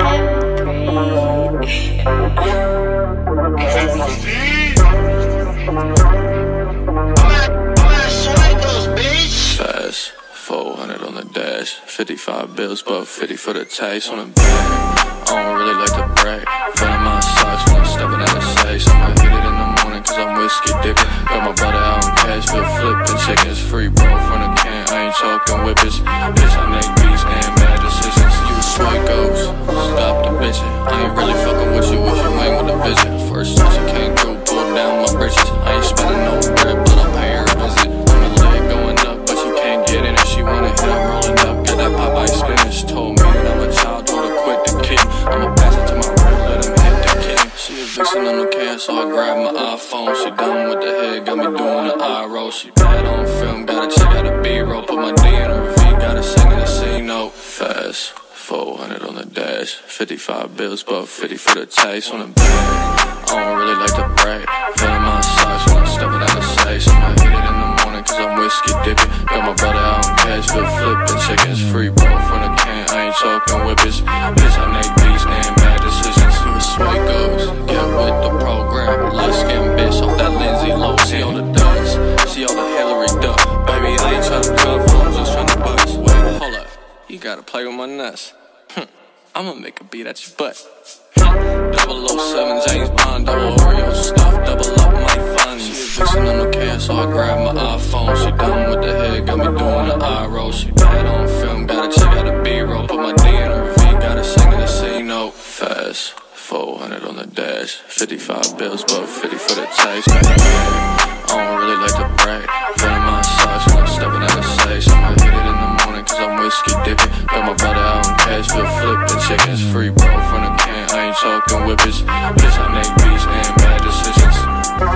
Fast, 400 on the dash, 55 bills, but 50 for the taste on the bag. I don't really like to brag, feeling my socks when I'm stepping out of safe. I'ma hit it in the morning cause I'm whiskey dipping. Got my brother out in Cashville flipping, chickens free bro from the can. I ain't talking whippers, bitch I make beats and bad decisions. You sweat goes, stop the bitching. I ain't really fucking with you if you ain't with the vision. First time she came through, pulled down my britches. I ain't spending no bread, but I'm paying her a visit. My leg going up, but you can't get in if she wanna hit. I'm rolling up, got that Popeye spinach. Told me that I'm a child, told her quit the kid. I'ma pass it to my right, let him hit the kid. She a vixen on the can, so I grab my iPhone. She done with the head, got me doing the eye roll. She bad on film, gotta check out the B-roll. Put my D in her V, gotta sing in the C note. Fast, 400 on the dash, 55 bills, but 50 for the taste on the bag. I don't really like to brag, feeling my socks when I'm stepping out of safe. I'ma hit it in the morning cause I'm whiskey dipping. Got my brother out in Cashville flipping, chickens free bro from the can. I ain't talking whippers, bitch I make beats and bad decisions. See where sway goes, get with the program. Light skin bitch off that Lindsay low. See all the duds, see all the Hillary duck. Baby I ain't tryna cuff, I'm just tryna bust. Wait, hold up, you gotta play with my nuts. I'ma make a beat at your butt. 007 James Bond, double Oreo stuff, double up my funds. She a vixen on the can, so I grab my iPhone. She done with the head, got me doing the eye roll. She bad on film, gotta check out the B-roll. Put my D in her V, gotta sing in the C note. Fast, 400 on the dash, 55 bills, but 50 for the taste. I don't really like to brag, feeling my socks when I'm stepping out of safe. I'ma hit it in the morning cause I'm whiskey dipping. Got my brother out in Cashville flipping, chickens free bro from the can. I ain't talking whippers, bitch I make beats and bad decisions.